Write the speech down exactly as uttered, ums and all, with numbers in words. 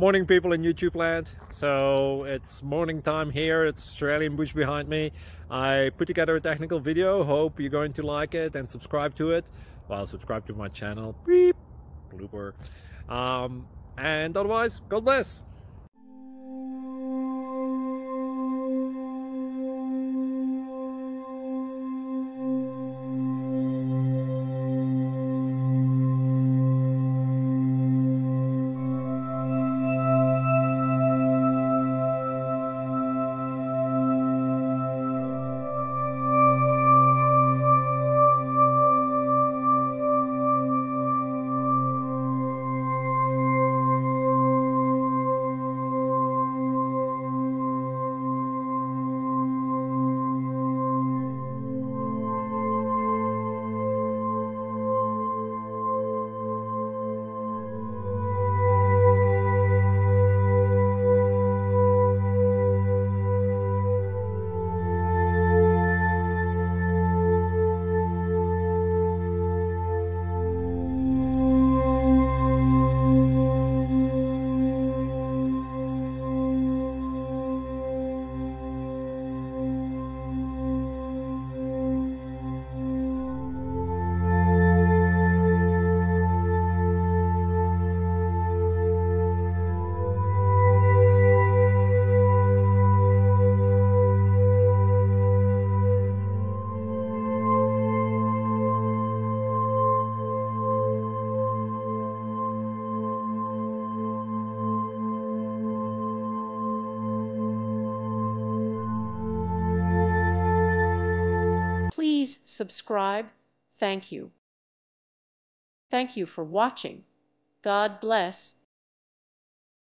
Morning, people in YouTube land. So it's morning time here. It's Australian bush behind me. I put together a technical video. Hope you're going to like it and subscribe to it. Well, subscribe to my channel. Beep. Blooper. Um, and otherwise, God bless. Please subscribe. Thank you. Thank you for watching. God bless.